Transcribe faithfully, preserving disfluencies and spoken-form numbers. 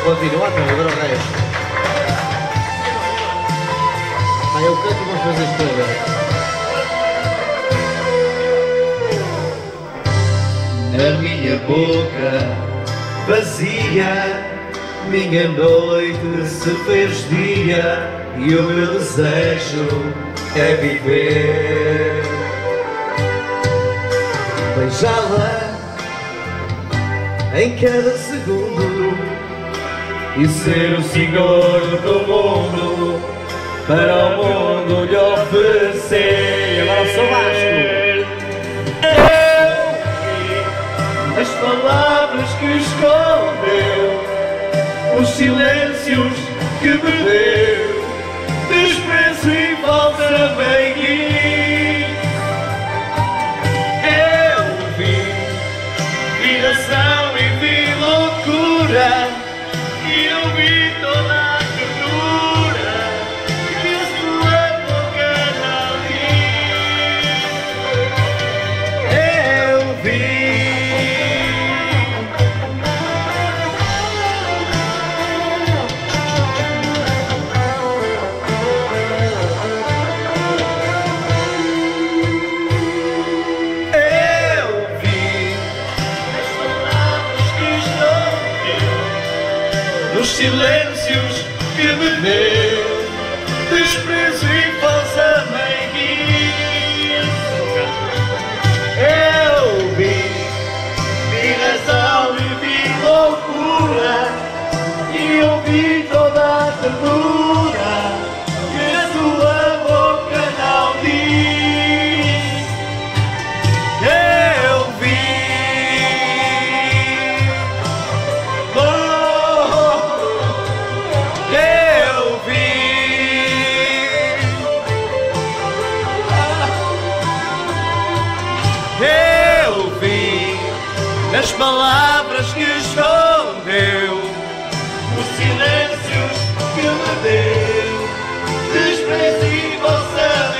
Continua a trabalhar o resto. Aí eu canto e vamos fazer isto agora. Na minha boca vazia, minha noite se fez dia e o meu desejo é viver. Beijá-la em cada segundo e ser o senhor do mundo, para o mundo lhe oferecer. Agora sou Vasco. As palavras que escondeu, os silêncios que me deu, desprezo e falsa bem. Eu vi viração e vi loucura, e eu vi toda a ternura que a sua boca não diz. Eu vi. Os silêncios que me deu, desprezo e falsa meiguice. Eu vi, vi razão e vi loucura, e eu vi toda a ternura que a sua boca não diz. Eu vi. Eu vi nas palavras que escondeu, os silêncios que me deu, desprezo e vossa